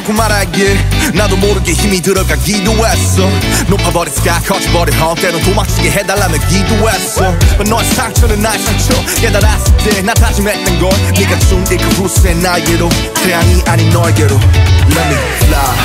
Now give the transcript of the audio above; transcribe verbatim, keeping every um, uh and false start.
대놓고 말하길 나도 모르게 힘이 들어가기도 했어. 높아버린 sky 커져버린 험 때론 도망치게 해달라며 기도했어. But 너의 상처는 나의 상처 깨달았을 때 나 다짐했던 건 네가 준 이 그 후세 나에게로 태양이 아닌 너에게로 Let me fly